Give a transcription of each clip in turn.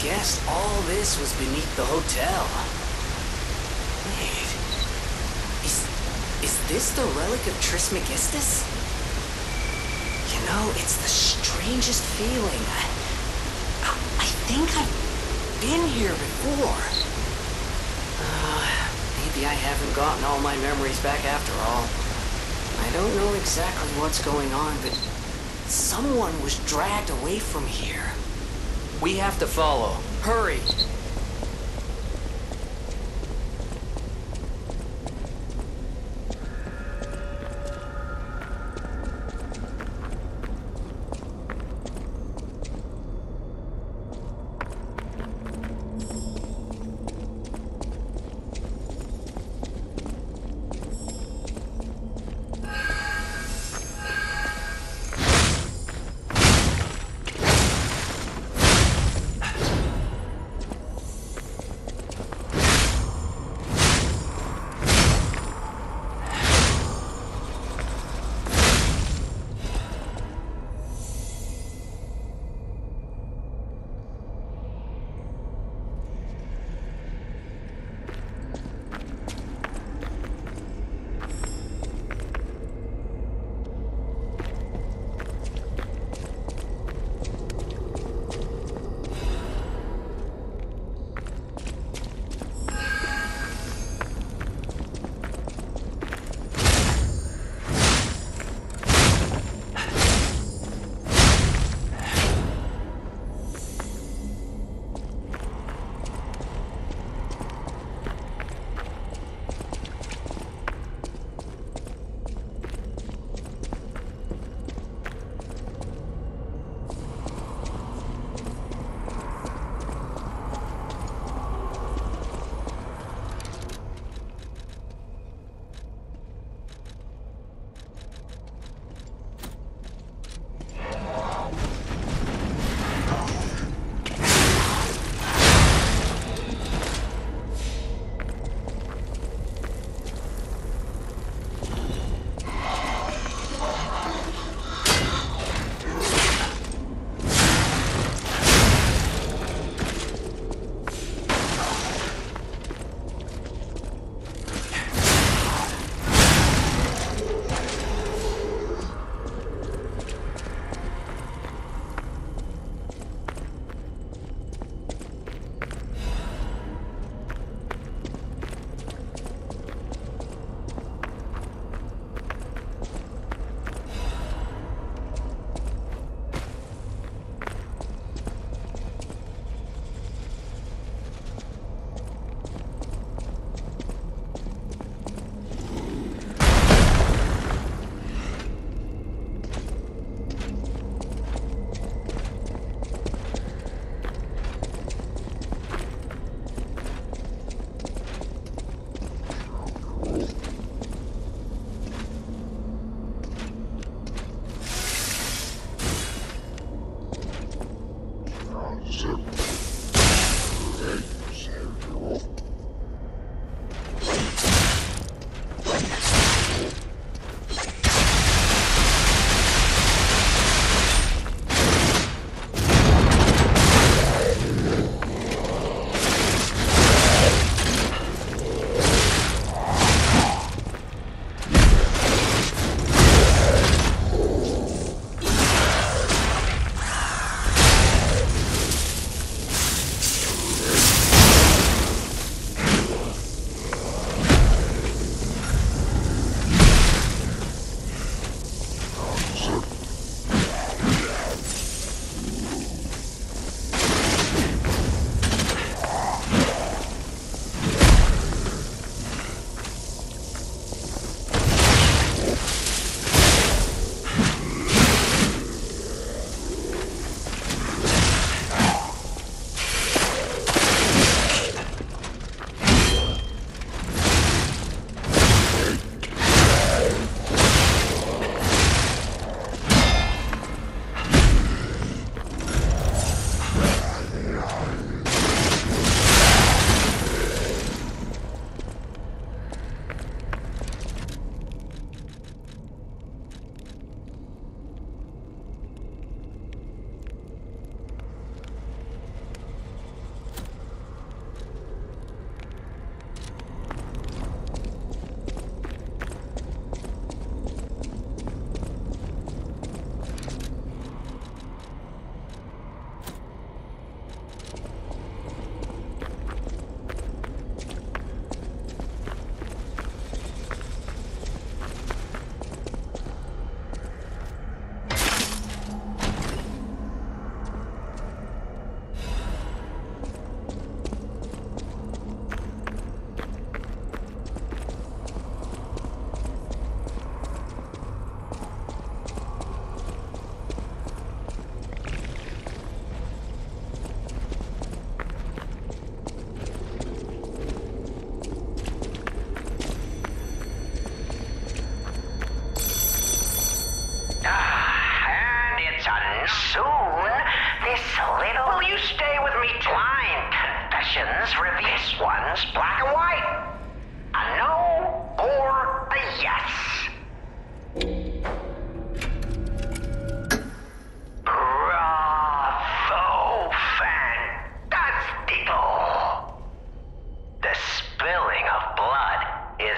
guessed all this was beneath the hotel. Wait, is this the Relic of Trismegistus? You know, it's the strangest feeling. I think I've been here before. Maybe I haven't gotten all my memories back after all. I don't know exactly what's going on, but someone was dragged away from here. We have to follow. Hurry!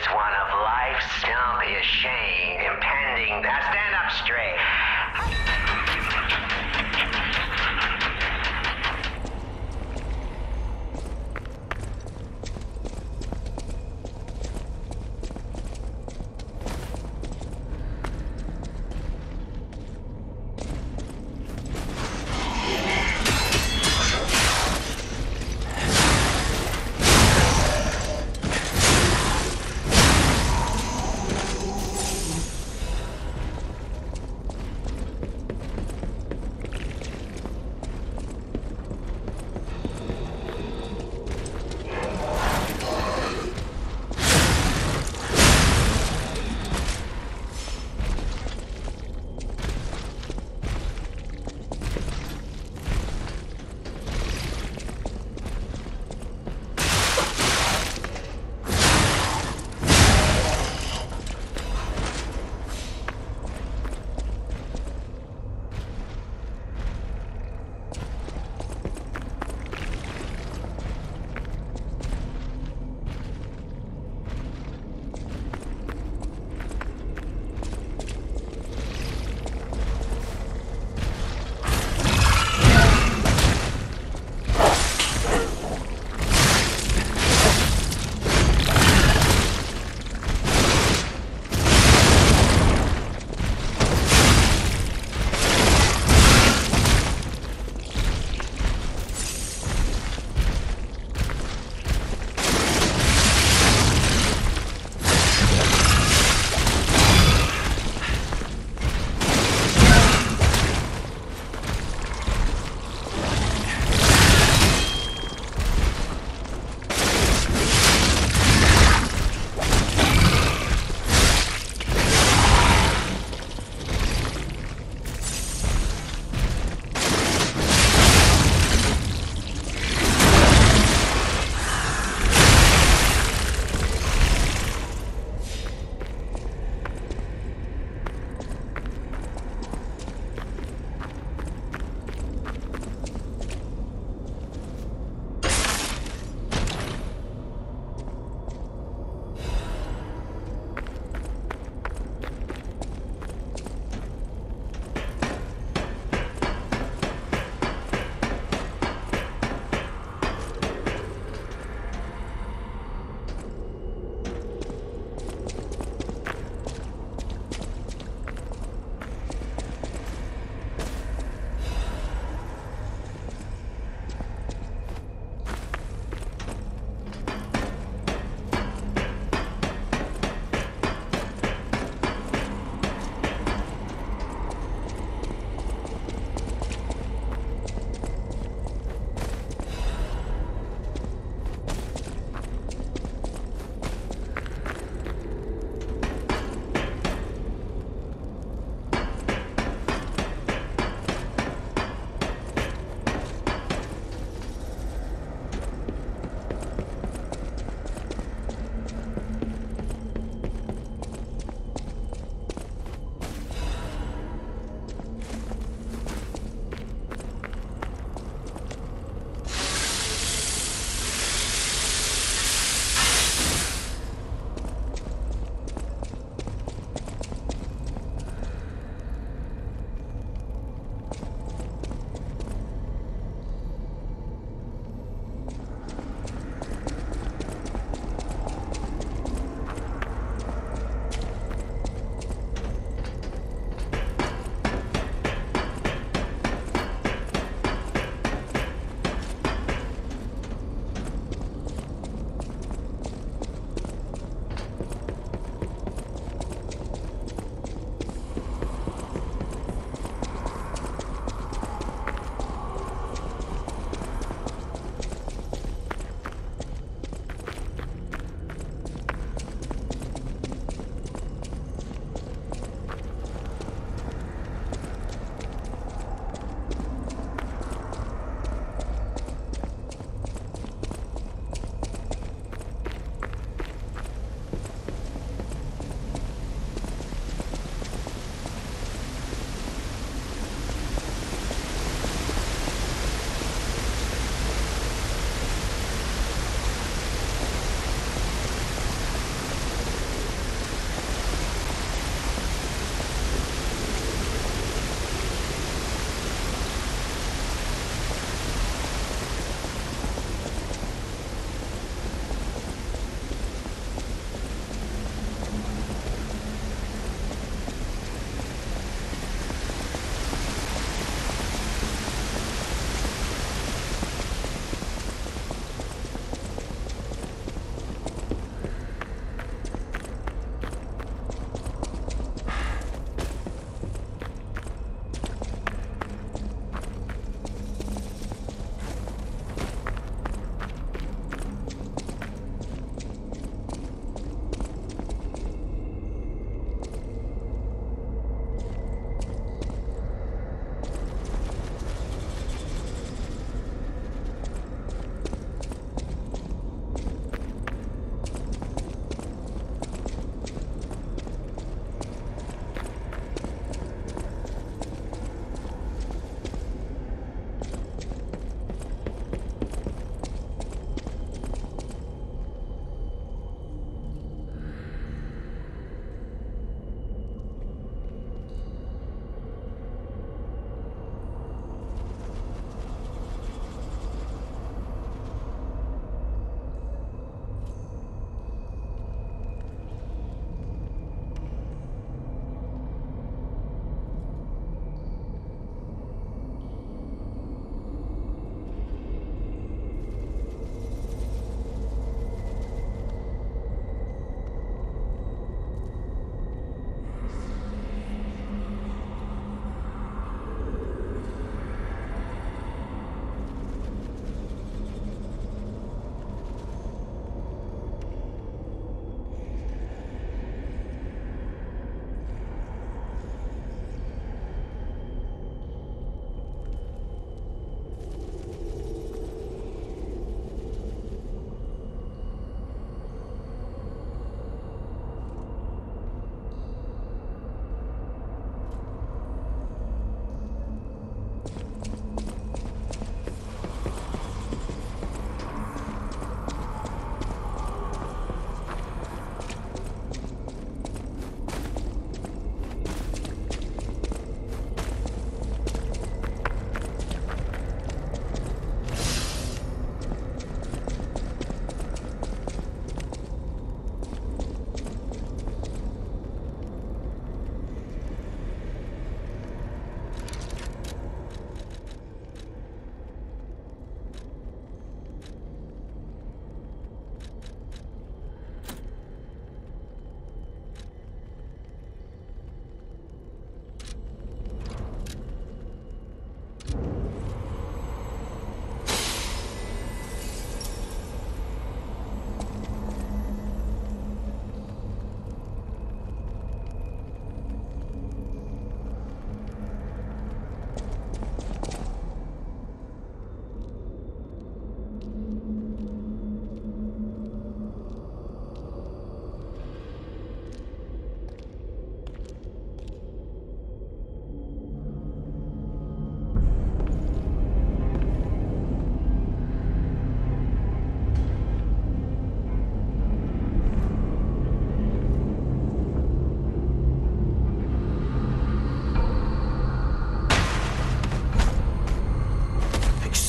is one of life's. Don't be ashamed. Impending. Now stand up straight.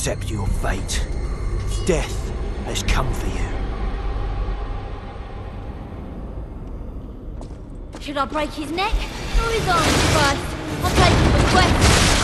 accept your fate. Death has come for you. Should I break his neck or his arms first? I'll take his request.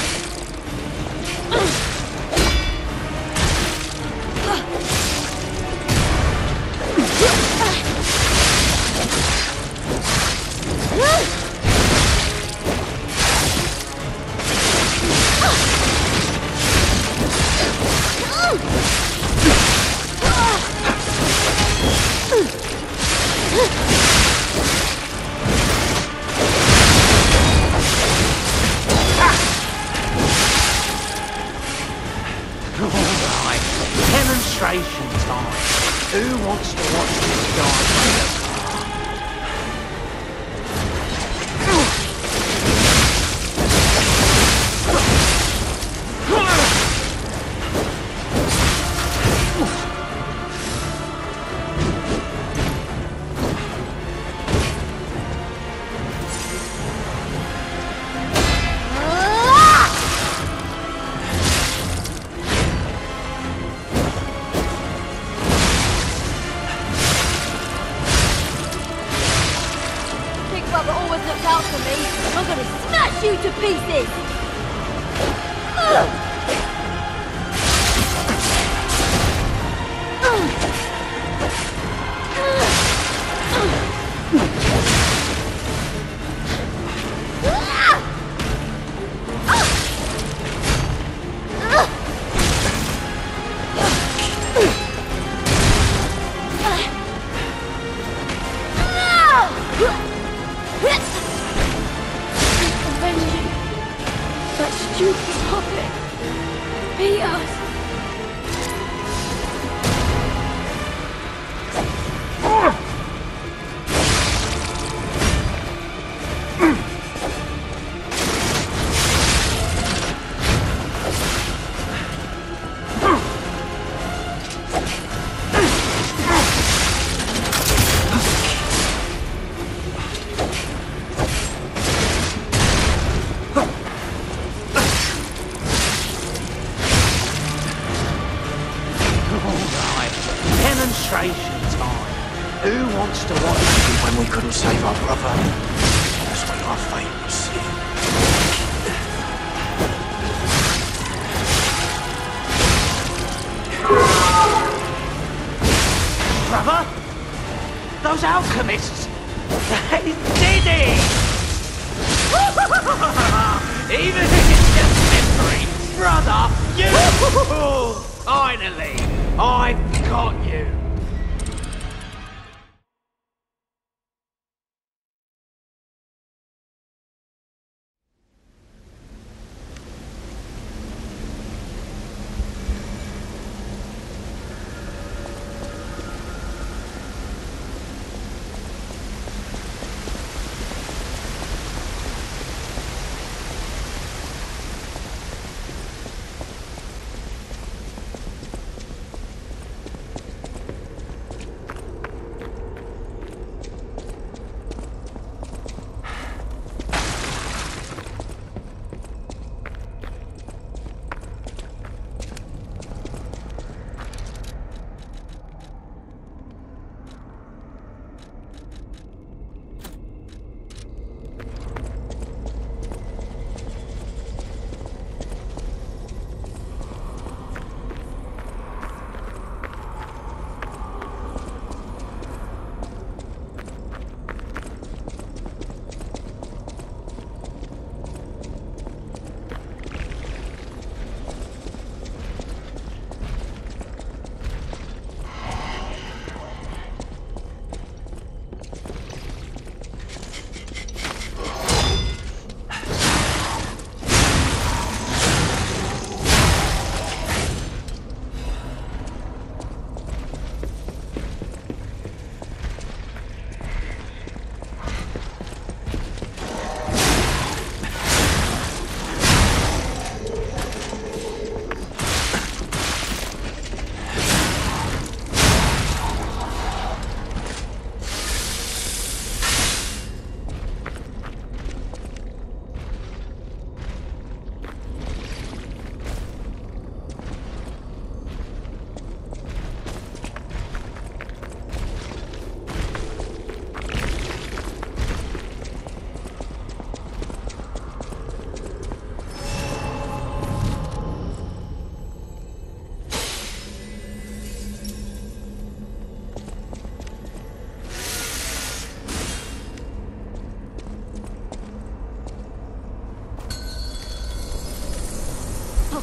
Demonstration time. Who wants to watch this guy?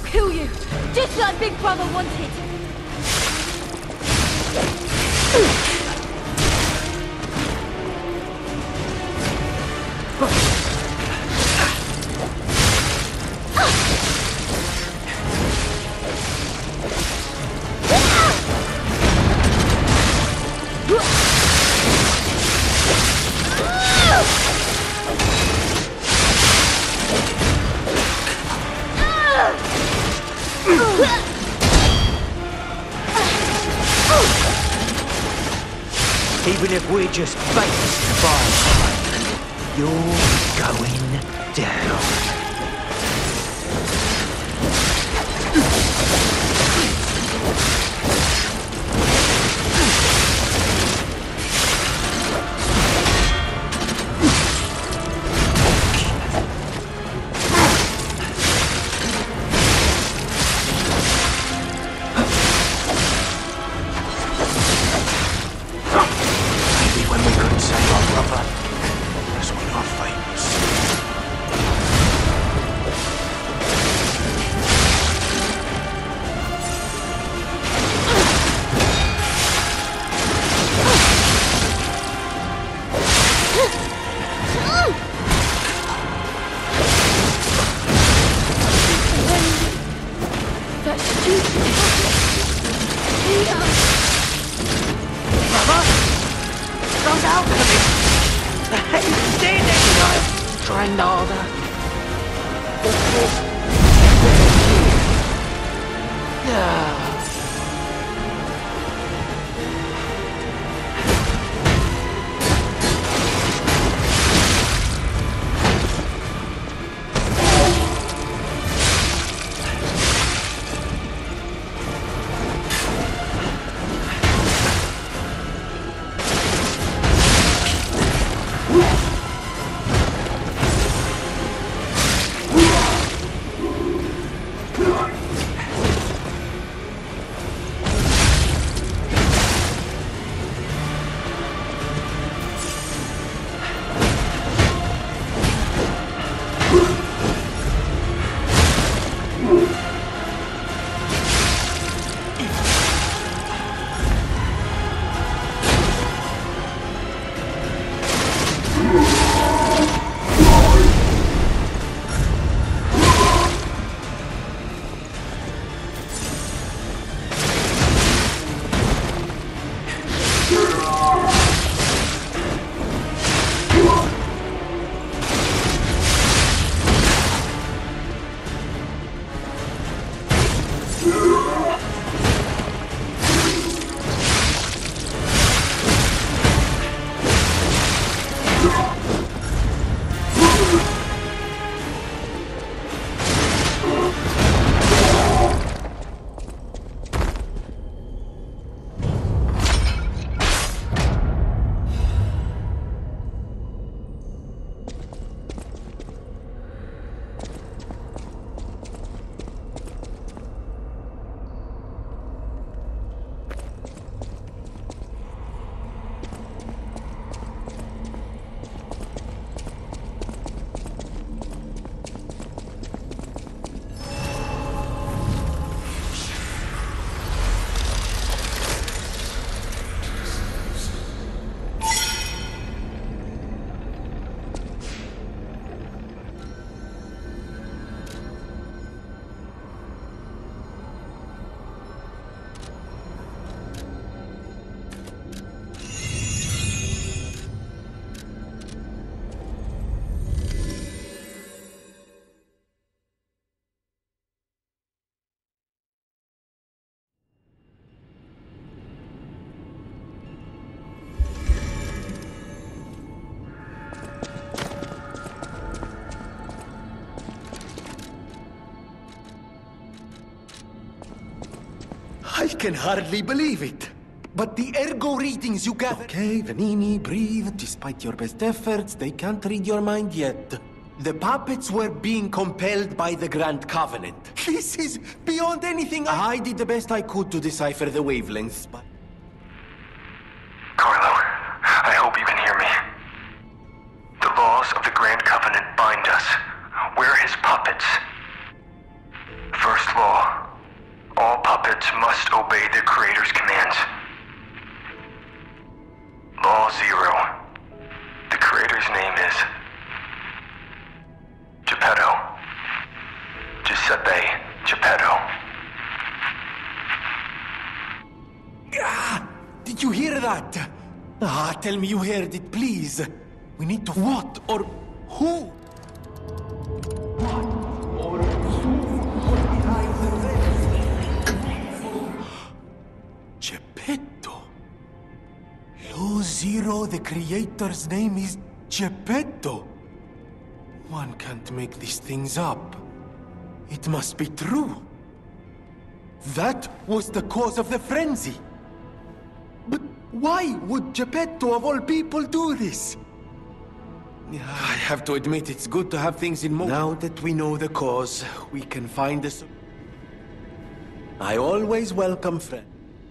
kill you, just like Big Brother wanted. Even if we're just fakes by you're going down. I can hardly believe it. But the ergo readings you gather... Okay, Vanini, breathe. Despite your best efforts, they can't read your mind yet. The puppets were being compelled by the Grand Covenant. This is beyond anything I did the best I could to decipher the wavelengths, but... Carlo, I hope you can hear me. The laws of the Grand Covenant bind us. We're his puppets. First law, Ah, tell me you heard it, please. We need to... What or who? What or who was behind the rest? Geppetto. Lo Zero, the creator's name is Geppetto. One can't make these things up. It must be true. That was the cause of the frenzy. But why would Geppetto, of all people, do this? I have to admit, it's good to have things in motion. Now that we know the cause, we can find a... I always welcome friends.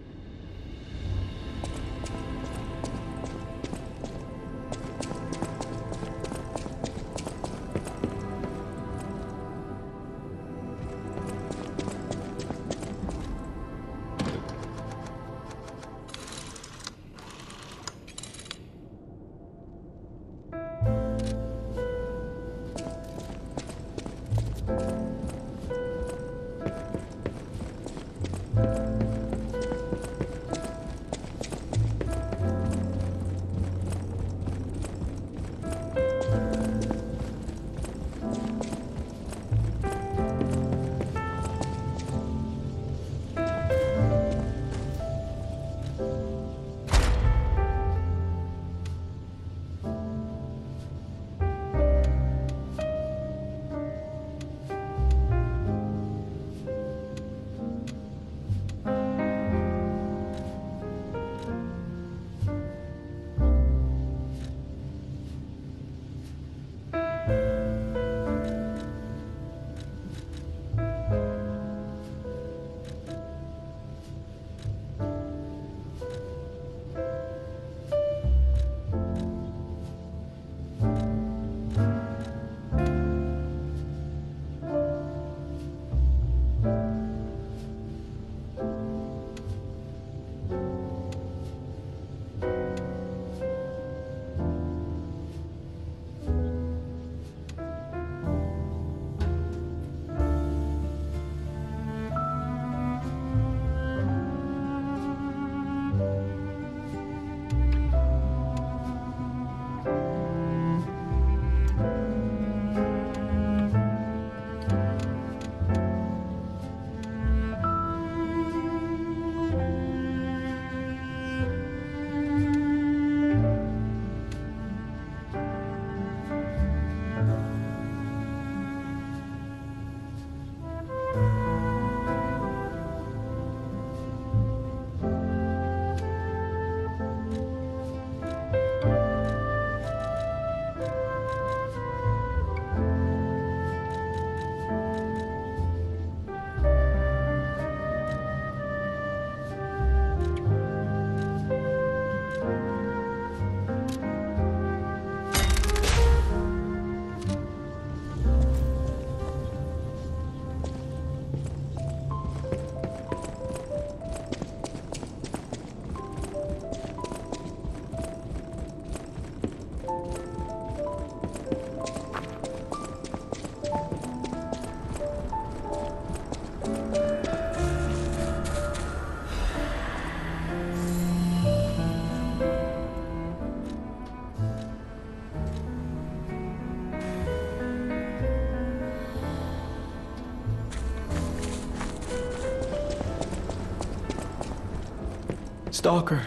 Stalker.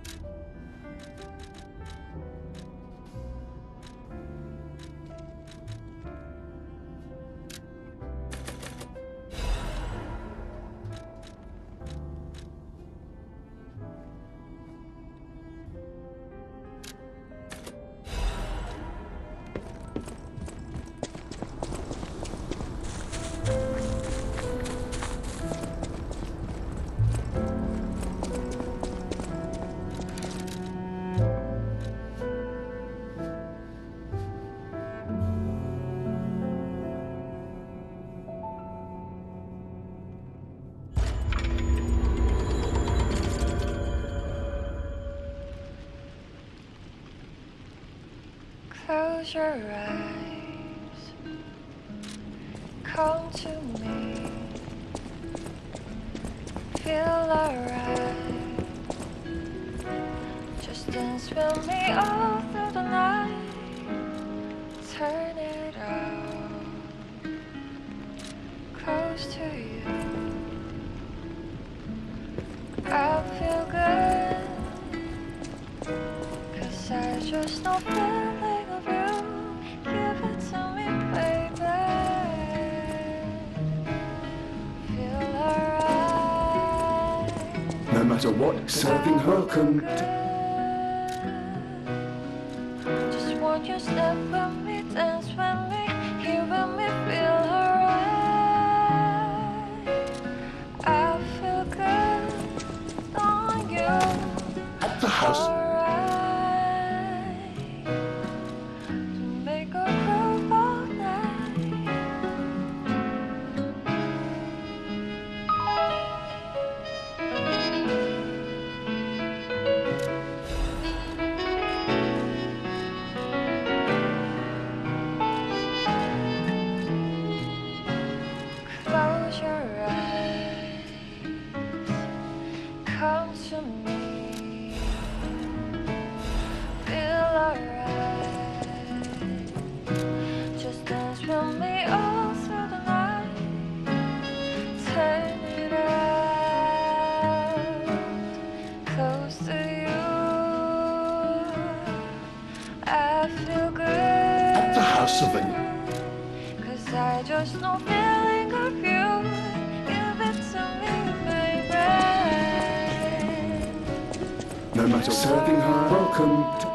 Close your eyes, come to me, feel alright, just dance dance with me all through the night. Turn it out, close to you. I feel good, 'cause I just know feeling of you. Give it to me, baby. Feel alright. No matter what, serving her can. Just want you step with me, dance with me, here with me, feel alright. I feel good on you. At the house. Alright. To make a groove all night. Close your eyes, come to me, feel alright. Just dance with me all through the night. Turn it out, close to you. I feel good. At the house of an. 'Cause I just know feeling of you. Give it to me, baby. No matter serving her, welcome to.